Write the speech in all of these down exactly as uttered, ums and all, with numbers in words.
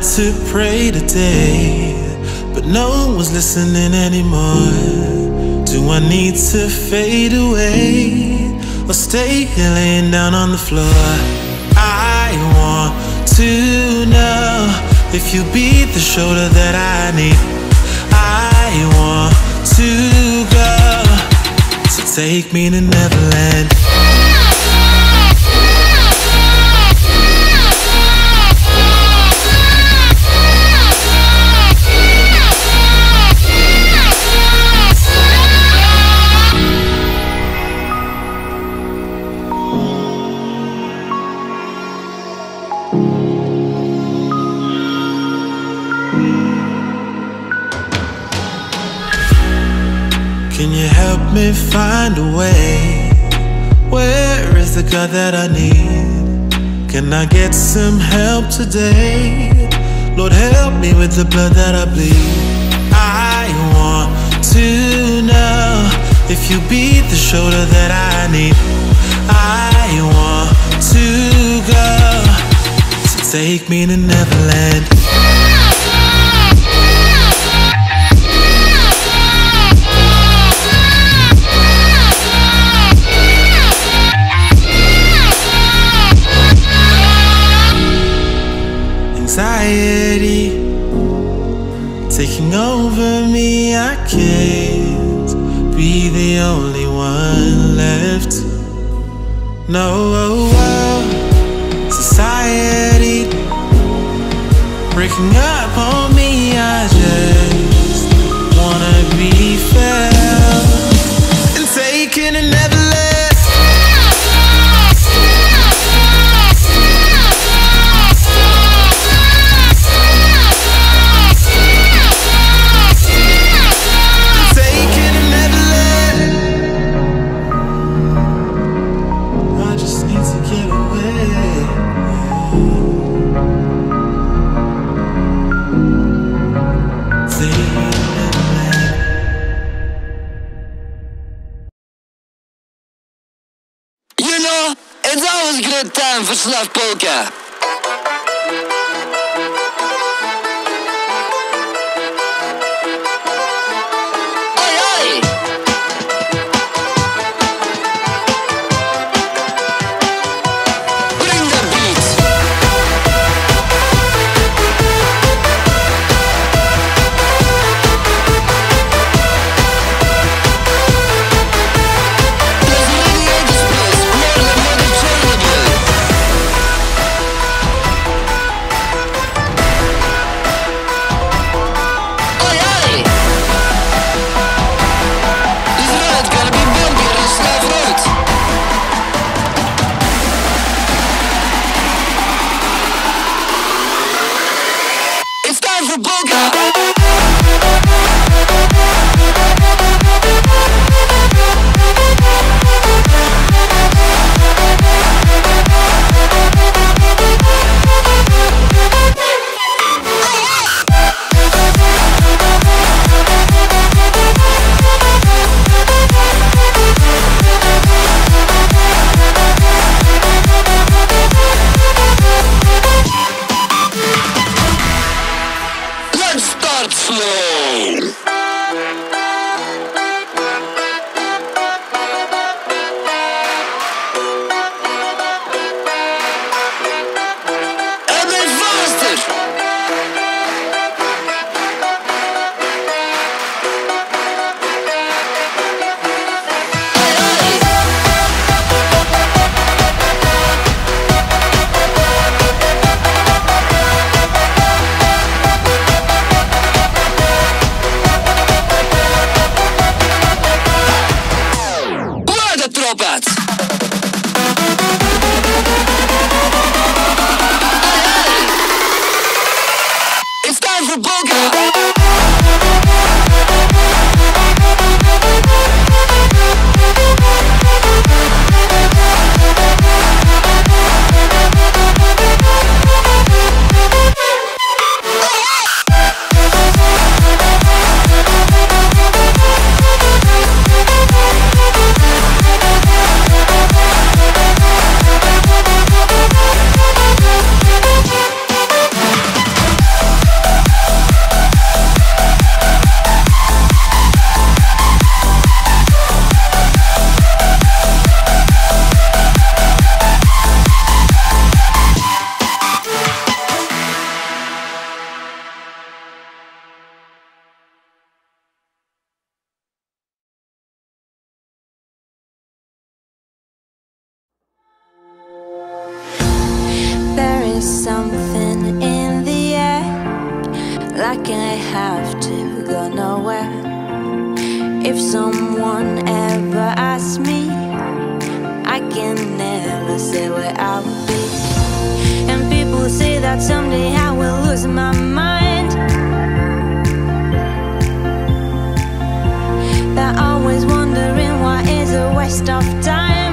to pray today, but no one's listening anymore. Do I need to fade away or stay here laying down on the floor? I want to know if you'll be the shoulder that I need. I want to go, so take me to Neverland. Can you help me find a way? Where is the God that I need? Can I get some help today? Lord, help me with the blood that I bleed. I want to know if you be the shoulder that I need. I want to go, so take me to Neverland. Anxiety taking over me, I can't be the only one left. No, society breaking up on me, I just wanna be felt and taken and never left. It's always a good time for Slav Polka. is something in the air, like I have to go nowhere. If someone ever asks me, I can never say where I will be. And people say that someday I will lose my mind. They're always wondering why it's a waste of time.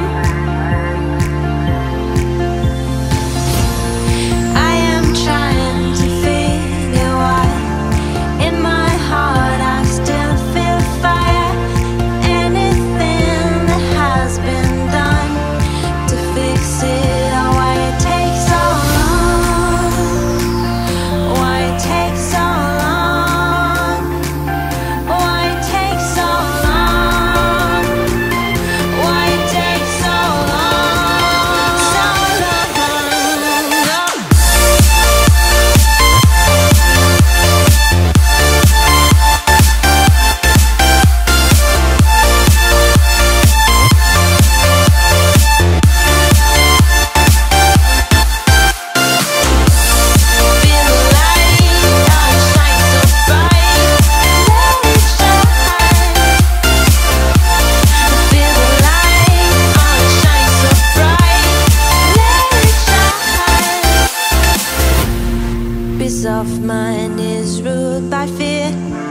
I am trying to figure why in my heart I still feel fire. Anything that has been done to fix it, or why it takes so long, why it takes so long, why it takes so long, why it takes so long, so long. Feel the light, oh it shines so bright, let it shine. Feel the light, oh it shines so bright, let it shine. Peace of mind is ruled by fear.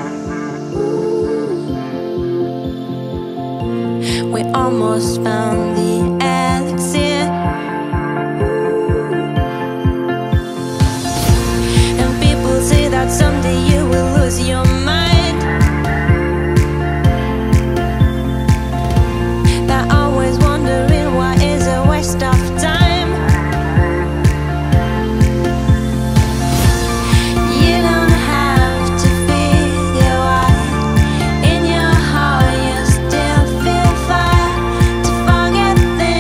We almost found the elixir. And people say that someday you will lose your mind. They're always wondering why it's a waste of time. You don't have to figure why in your heart you still feel fire. To forget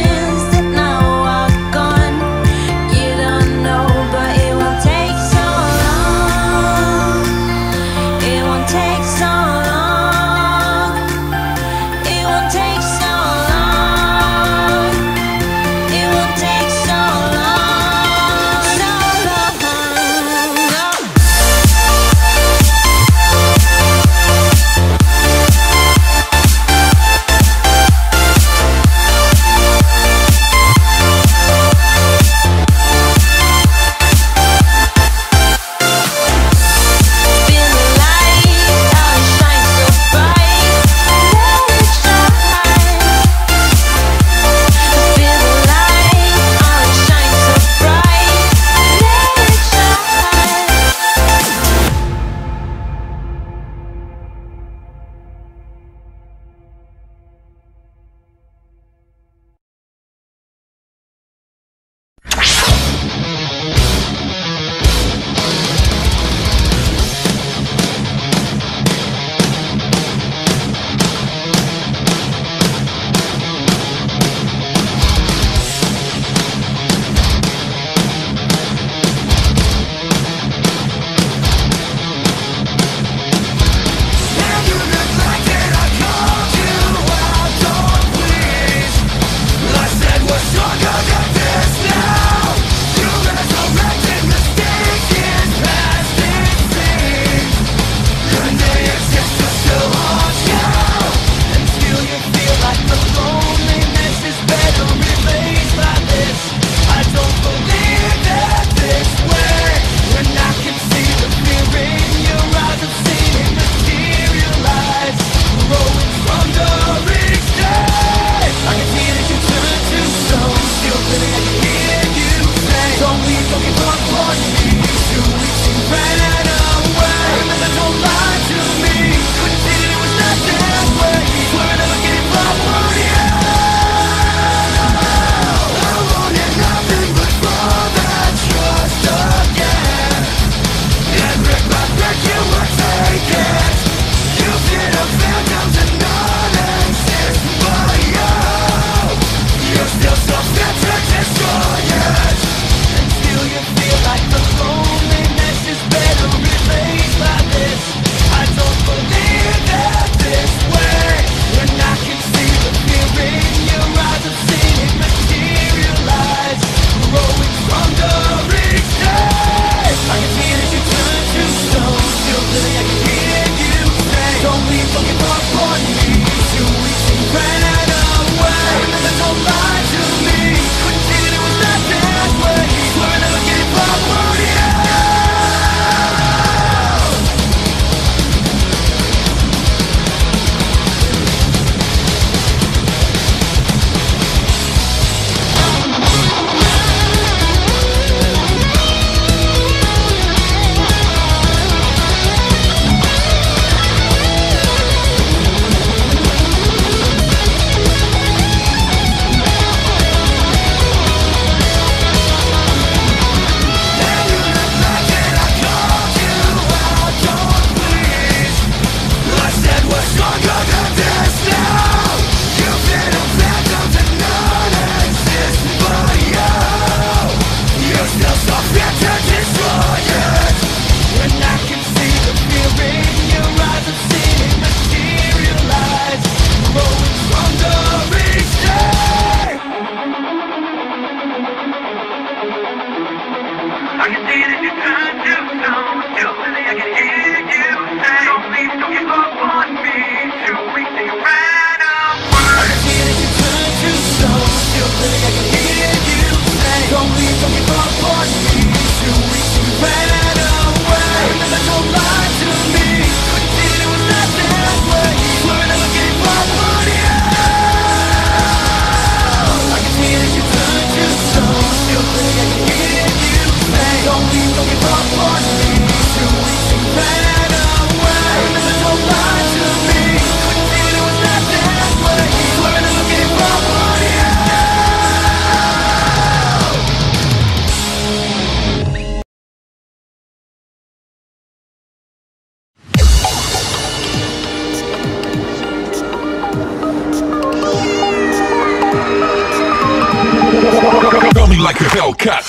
can see that you're trying to know. Still feeling I can hear you say, so please don't give up on me. Two weeks and you ran away. I can see that you're trying to know. Still feeling I can hear you say, so please don't give up on me. Two weeks and you ran away. Remember, don't lie to me. Couldn't see that it was not that way. Swear I never gave up on you. I can see that you're trying to know. Still feeling I can hear you say, don't please don't give up on me. Two weeks and you ran away. Remember, don't lie to me. Couldn't see that it was not that way. Swear I never gave up on you. Coming like a Hellcat.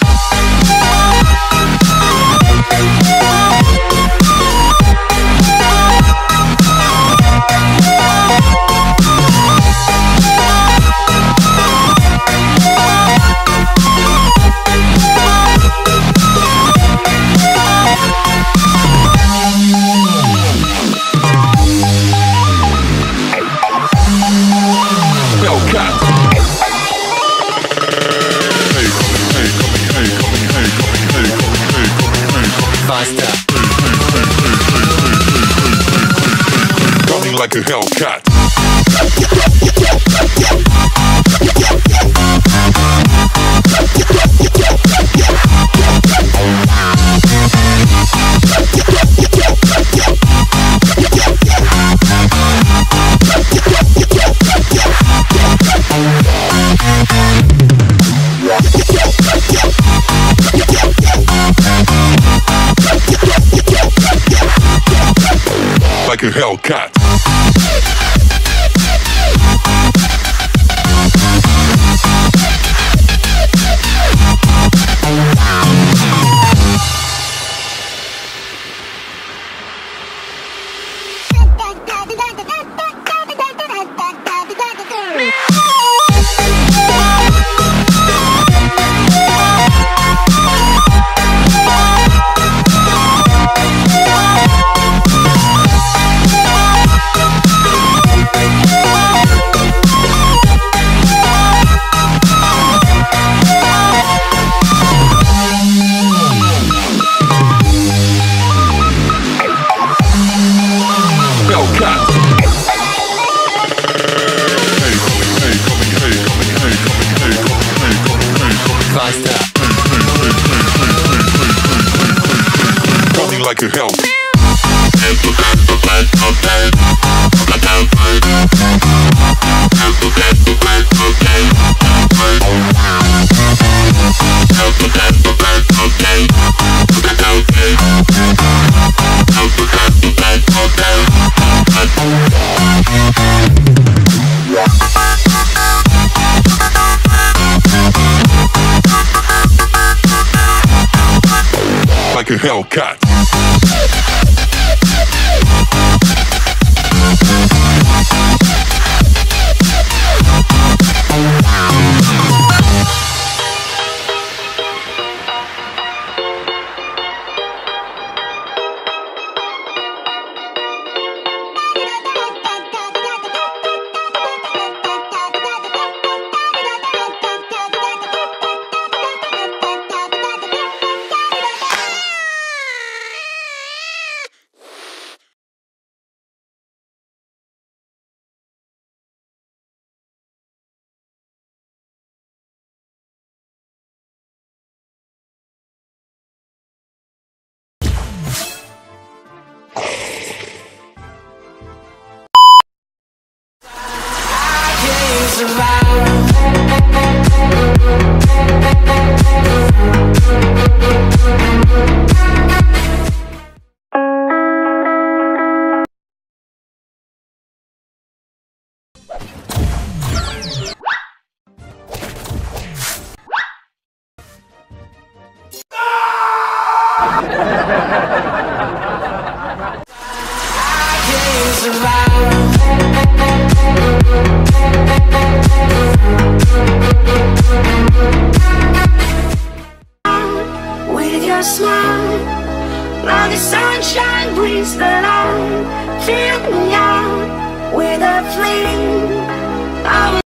Hellcat. Faster. Coming like a Hellcat. Like a Hellcat. Like a hell. Like a Hellcat. With your sunshine breathes the light. Fill me out with a flame of